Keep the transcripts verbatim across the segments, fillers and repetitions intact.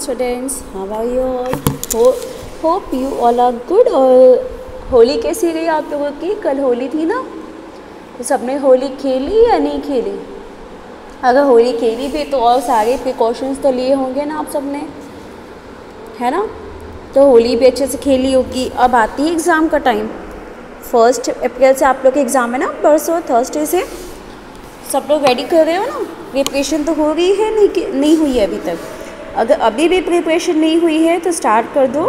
Students, how are you all? Ho- hope you all are good. और होली कैसी गई आप लोगों की? कल होली थी ना, तो सबने होली खेली या नहीं खेली? अगर होली खेली भी तो और सारे प्रिकॉशंस तो लिए होंगे ना आप सबने, है ना? तो होली भी अच्छे से खेली होगी। अब आती है एग्ज़ाम का टाइम। फर्स्ट अप्रैल से आप लोग के एग्ज़ाम है ना, परसों थर्सडे से। सब लोग रेडी कर रहे हो ना? प्रिपरेशन तो हो गई है, नहीं नहीं हुई है अभी तक? अगर अभी भी प्रिपरेशन नहीं हुई है तो स्टार्ट कर दो।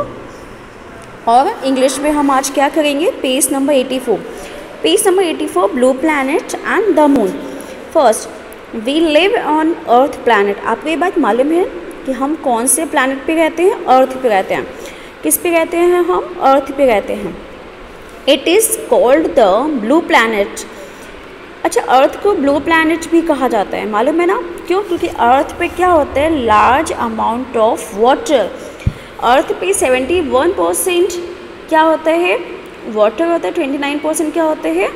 और इंग्लिश में हम आज क्या करेंगे? Page number eighty four. Page number eighty four, blue planet and the moon. First, we live on earth planet. आपको ये बात मालूम है कि हम कौन से प्लैनेट पे रहते हैं? अर्थ पे रहते हैं। किस पे रहते हैं हम? अर्थ पे रहते हैं। It is called the blue planet. अच्छा, अर्थ को ब्लू प्लैनेट भी कहा जाता है, मालूम है ना? क्यों? क्योंकि अर्थ पे क्या होता है? Large amount of water. Earth पे सेवेंटी वन परसेंट क्या होता है? वाटर होता है। ट्वेंटी नाइन परसेंट क्या होते हैं?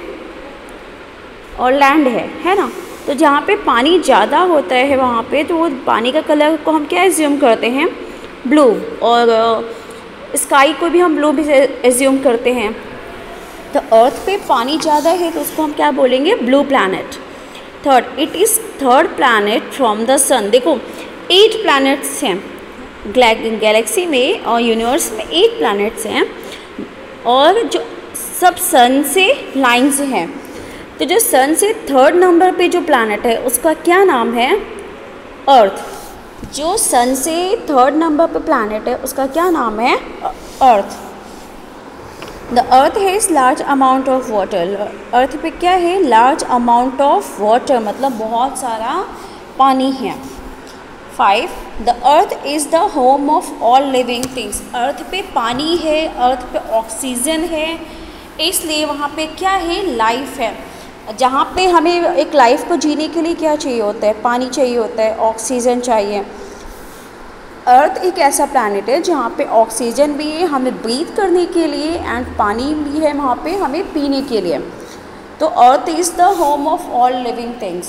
और लैंड है, है ना? तो जहाँ पे पानी ज़्यादा होता है वहाँ पे तो वो पानी का कलर को हम क्या एज्यूम करते हैं? ब्लू। और स्काई को भी हम ब्लू भी एज्यूम करते हैं। तो अर्थ पे पानी ज़्यादा है तो उसको हम क्या बोलेंगे? Blue planet. Third, it is third planet from the sun. देखो, एट प्लैनेट्स हैं गैलेक्सी में और यूनिवर्स में। एट प्लैनेट्स हैं और जो सब सन से लाइन्स हैं। तो जो सन से थर्ड नंबर पे जो प्लैनेट है उसका क्या नाम है? अर्थ। जो सन से थर्ड नंबर पे प्लैनेट है उसका क्या नाम है? Earth. The earth has large amount of water. Earth पे क्या है? लार्ज अमाउंट ऑफ वाटर, मतलब बहुत सारा पानी है। Five, the earth is the home of all living things. Earth पे पानी है, अर्थ पे ऑक्सीजन है, इसलिए वहाँ पे क्या है? लाइफ है। जहाँ पे हमें एक लाइफ को जीने के लिए क्या चाहिए होता है? पानी चाहिए होता है, ऑक्सीजन चाहिए। अर्थ एक ऐसा प्लैनेट है जहाँ पे ऑक्सीजन भी है हमें ब्रीथ करने के लिए एंड पानी भी है वहाँ पे हमें पीने के लिए। तो earth is the home of all living things.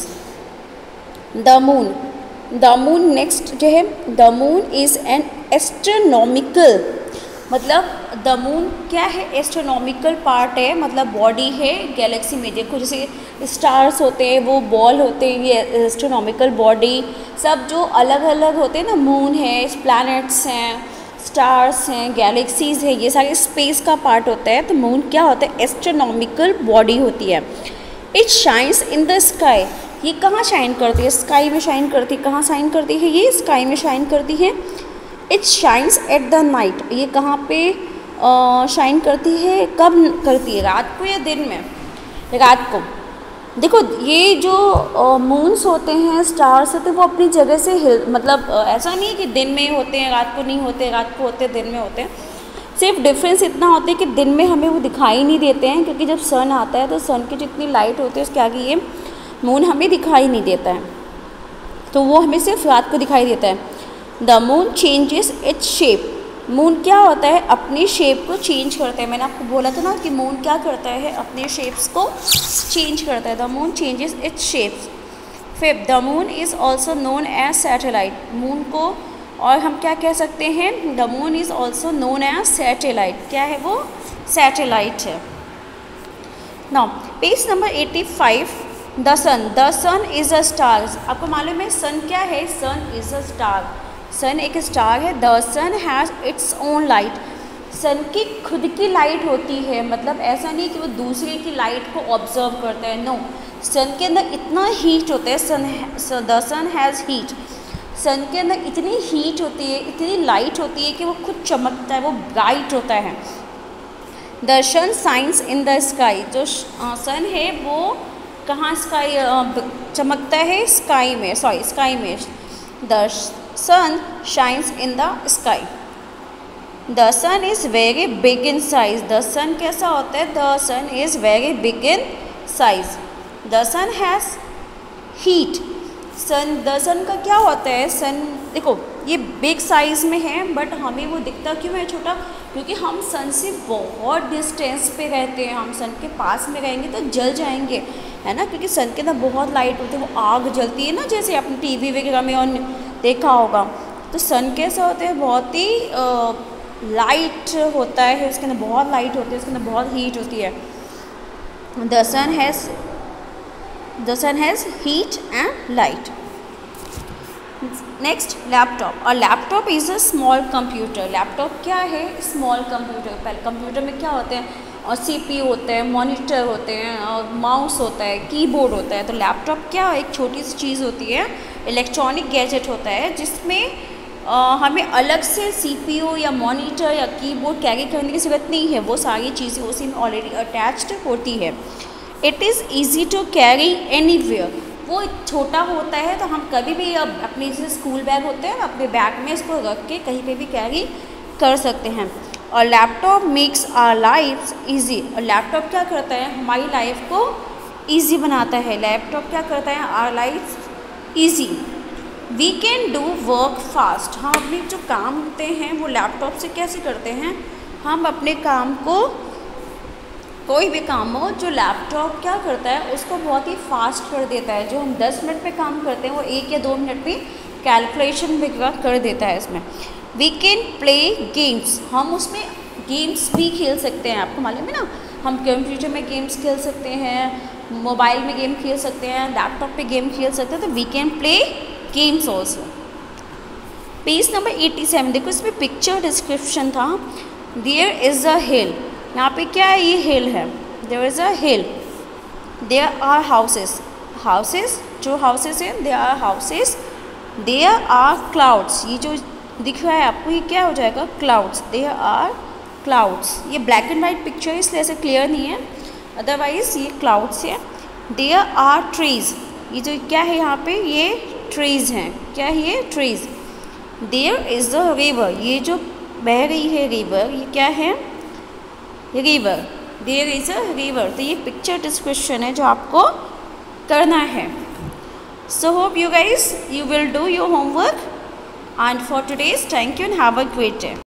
The moon. The moon next जो है, the moon is an astronomical, मतलब द मून क्या है? एस्ट्रोनॉमिकल पार्ट है, मतलब बॉडी है गैलेक्सी में। देखो जैसे स्टार्स होते हैं वो बॉल होते हैं, ये एस्ट्रोनॉमिकल बॉडी। सब जो अलग अलग होते हैं ना, मून है, प्लैनेट्स हैं, स्टार्स हैं, गैलेक्सीज़ है, ये सारे स्पेस का पार्ट होता है। तो मून क्या होता है? एस्ट्रोनॉमिकल बॉडी होती है। It shines in the sky. ये कहाँ शाइन करती है? स्काई में शाइन करती है। कहाँ शाइन करती है? ये स्काई में शाइन करती है। It shines at the night. ये कहाँ पे शाइन करती है? कब करती है? रात को या दिन में? रात को। देखो, ये जो मून्स होते हैं, स्टार्स होते हैं, वो अपनी जगह से हिल, मतलब आ, ऐसा नहीं है कि दिन में होते हैं रात को नहीं होते, रात को होते हैं दिन में होते हैं। सिर्फ डिफरेंस इतना होता है कि दिन में हमें वो दिखाई नहीं देते हैं, क्योंकि जब सन आता है तो सन की जितनी लाइट होती है उसके आगे ये मून हमें दिखाई नहीं देता है, तो वो हमें सिर्फ रात को दिखाई देता है। The moon changes its shape. Moon क्या होता है? अपने शेप को चेंज करता है। मैंने आपको बोला था ना कि मून क्या करता है? अपने शेप्स को चेंज करता है। The moon changes its shapes. Fifth, the moon is also known as satellite. Moon को और हम क्या कह सकते हैं? The moon is also known as satellite. क्या है वो? सैटेलाइट है। Now page number eighty five, the sun. The sun is a star. आपको मालूम है सन क्या है? सन इज़ अ स्टार। सन एक स्टार है। The sun has its own light. Sun की खुद की लाइट होती है, मतलब ऐसा नहीं कि वो दूसरे की लाइट को ऑब्जर्व करता है। नो, सन के अंदर इतना हीट होता है। Sun the sun has heat. Sun के अंदर इतनी हीट होती है, इतनी लाइट होती है कि वो खुद चमकता है, वो ब्राइट होता है। The sun shines in the sky. जो सन है वो कहाँ स्काई चमकता है? स्काई में, सॉरी स्काई में। The sun shines in the sky. The sun is very big in size. The sun कैसा होता है? The sun is very big in size. The sun has heat. Sun the sun का क्या होता है? सन देखो ये बिग साइज़ में है, बट हमें वो दिखता क्यों है छोटा? क्योंकि हम सन से बहुत डिस्टेंस पे रहते हैं। हम सन के पास में रहेंगे तो जल जाएंगे, है ना? क्योंकि सन के अंदर बहुत लाइट होती है, वो आग जलती है ना, जैसे अपने टीवी वगैरह में और देखा होगा। तो सन कैसा होता है, बहुत ही लाइट होता है, उसके अंदर बहुत लाइट होती है, उसके अंदर बहुत हीट होती है। The sun has the sun has heat and light. Next laptop. और laptop is a small computer. Laptop क्या है, स्मॉल कंप्यूटर। पहले कंप्यूटर में क्या होते हैं, और सीपीयू होते हैं, मॉनिटर होते हैं, और माउस होता है, कीबोर्ड होता है। तो लैपटॉप क्या एक छोटी सी चीज़ होती है, इलेक्ट्रॉनिक गैजेट होता है, जिसमें आ, हमें अलग से सीपीयू या मॉनिटर या कीबोर्ड कैरी करने की ज़रूरत नहीं है, वो सारी चीज़ें उसी में ऑलरेडी अटैच्ड होती है। It is easy to carry anywhere. वो छोटा होता है तो हम कभी भी, अब अपने जैसे स्कूल बैग होते हैं, अपने बैग में इसको रख के कहीं पे भी कैरी कर सकते हैं। और laptop makes our lifes easy. और लैपटॉप क्या करता है, हमारी लाइफ को इजी बनाता है। लैपटॉप क्या करता है, our life easy. We can do work fast. हम अपने जो काम होते हैं वो लैपटॉप से कैसे करते हैं, हम अपने काम को, कोई भी काम हो जो लैपटॉप क्या करता है उसको बहुत ही फास्ट कर देता है। जो हम दस मिनट पे काम करते हैं वो एक या दो मिनट में कैलकुलेशन वगैरह कर देता है इसमें। We can play games. हम उसमें गेम्स भी खेल सकते हैं, आपको मालूम है ना, हम कंप्यूटर में गेम्स खेल सकते हैं, मोबाइल में गेम खेल सकते हैं, लैपटॉप पे गेम खेल सकते हैं। तो we can play games also. Page number eighty seven देखो, इसमें पिक्चर डिस्क्रिप्शन था। There is a hill. यहाँ पे क्या है, ये हिल है। There is a hill. There are houses. Houses, जो हाउसेस हैं, there are houses. There are clouds. ये जो दिख रहा है आपको, ये क्या हो जाएगा, क्लाउड्स। There are clouds. ये ब्लैक एंड वाइट पिक्चर है इसलिए ऐसे क्लियर नहीं है, अदरवाइज ये क्लाउड्स है। There are trees. ये जो क्या है यहाँ पे, ये ट्रीज हैं। क्या है ये, trees. There is a river. ये जो बह रही है रिवर, ये क्या है, river. There is a river. तो ये पिक्चर डिस्क्रिप्शन है जो आपको करना है। So hope you guys you will do your homework, and for today's thank you and have a great day.